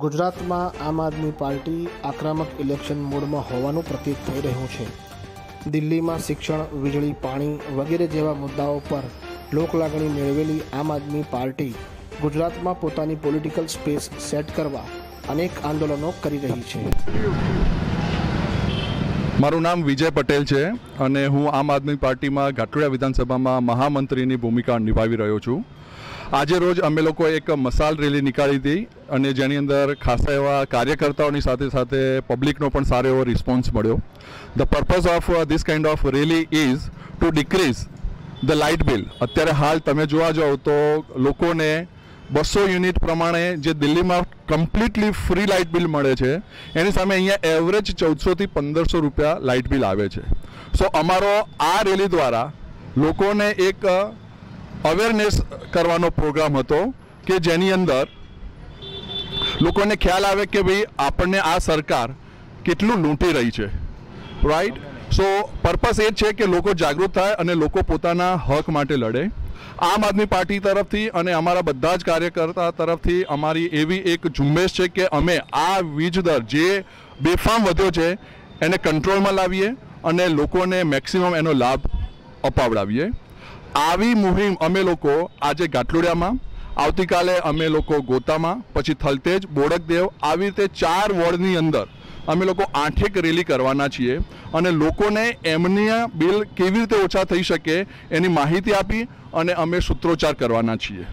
ગુજરાતમાં આમ આદમી પાર્ટી આક્રમક ઇલેક્શન મોડમાં હોવાનું પ્રતીત થઈ રહ્યું છે। દિલ્હીમાં શિક્ષણ, વીજળી, પાણી વગેરે જેવા મુદ્દાઓ પર લોકલાગણી મેળવેલી આમ આદમી પાર્ટી ગુજરાતમાં પોતાની પોલિટિકલ સ્પેસ સેટ કરવા અનેક આંદોલનો કરી રહી છે। મારું નામ વિજય પટેલ છે અને હું આમ આદમી પાર્ટીમાં ઘાટલોડિયા વિધાનસભામાં મહામંત્રીની ભૂમિકા નિભાવી રહ્યો છું। આજે રોજ અમે લોકો એક મશાલ રેલી નીકાળી હતી અને જેની અંદર ખાસા એવા કાર્યકર્તાઓની સાથે સાથે પબ્લિકનો પણ સારો એવો રિસ્પોન્સ મળ્યો। The purpose of this kind of rally is to decrease the light bill. અત્યારે હાલ તમે જોવા જાઓ તો લોકોને 200 યુનિટ પ્રમાણે જે દિલ્હીમાં કમ્પ્લીટલી ફ્રી લાઇટ બિલ મળે છે એની સામે અહીંયા એવરેજ 1400 થી 1500 રૂપિયા લાઇટ બિલ આવે છે। સો અમારો આ રેલી દ્વારા લોકોને એક અવેરનેસ કરવાનો પ્રોગ્રામ હતો કે જેની અંદર લોકોને ખ્યાલ આવે કે ભાઈ આપણને આ સરકાર કેટલું લૂંટી રહી છે, રાઈટ। સો પર્પસ એ છે કે લોકો જાગૃત થાય અને લોકો પોતાના હક માટે લડે। આમ આદમી પાર્ટી તરફથી અને અમારા બધા જ કાર્યકર્તા તરફથી અમારી એવી એક ઝુંબેશ છે કે અમે આ વીજ દર જે બેફામ વધ્યો છે એને કંટ્રોલમાં લાવીએ અને લોકોને મેક્સિમમ એનો લાભ અપાવડાવીએ। આવી મુહિમ અમે લોકો આજે ઘાટલોડિયામાં, આવતીકાલે અમે લોકો ગોતામાં, પછી થલતેજ, બોડકદેવ, આવી રીતે 4 વોર્ડની અંદર અમે લોકો 8 રેલી કરવાના છીએ અને લોકોને એમની બિલ કેવી રીતે ઓછા થઈ શકે એની માહિતી આપી અને અમે સૂત્રોચ્ચાર કરવાના છીએ।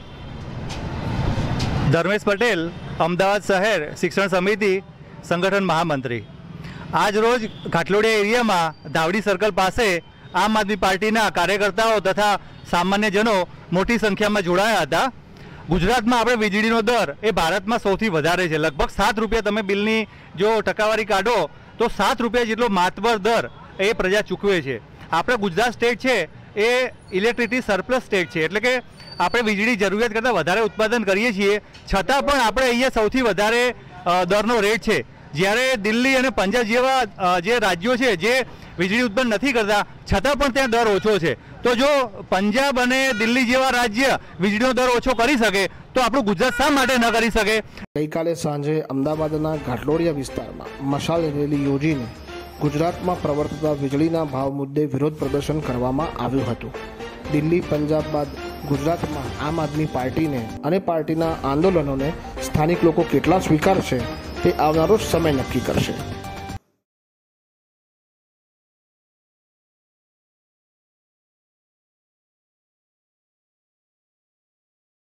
ધર્મેશ પટેલ, અમદાવાદ શહેર શિક્ષણ સમિતિ સંગઠન મહામંત્રી। આજ રોજ ઘાટલોડિયા એરિયામાં ધાવડી સર્કલ પાસે આમ આદમી પાર્ટીના કાર્યકર્તાઓ તથા સામાન્યજનો મોટી સંખ્યામાં જોડાયા હતા। ગુજરાતમાં આપણે વીજળીનો દર એ ભારતમાં સૌથી વધારે છે। લગભગ 7 રૂપિયા તમે બિલની જો ટકાવારી કાઢો તો 7 રૂપિયા જેટલો માતબર દર એ પ્રજા ચૂકવે છે। આપણે ગુજરાત સ્ટેટ છે એ ઇલેક્ટ્રિસિટી સરપ્લસ સ્ટેટ છે, એટલે કે આપણે વીજળી જરૂરિયાત કરતાં વધારે ઉત્પાદન કરીએ છીએ, છતાં પણ આપણે અહીંયા સૌથી વધારે દરનો રેટ છે। જ્યારે દિલ્હી અને પંજાબ જેવા જે રાજ્યો છે જે વીજળી ઉત્પન્ન નથી કરતા છતાં પણ ત્યાં દર ઓછો છે। તો જો પંજાબ અને દિલ્હી જેવા રાજ્ય વીજળીનો દર ઓછો કરી શકે તો આપણું ગુજરાત શા માટે ન કરી શકે? ગઈકાલે સાંજે અમદાવાદના ઘાટલોડિયા વિસ્તારમાં મશાલ રેલી યોજીને ગુજરાતમાં પ્રવર્તતા વીજળીના ભાવ મુદ્દે વિરોધ પ્રદર્શન કરવામાં આવ્યું હતું। દિલ્હી, પંજાબ બાદ ગુજરાતમાં આમ આદમી પાર્ટીને અને પાર્ટીના આંદોલનોને સ્થાનિક લોકો કેટલા સ્વીકારશે તે આવનારો સમય નક્કી કરશે।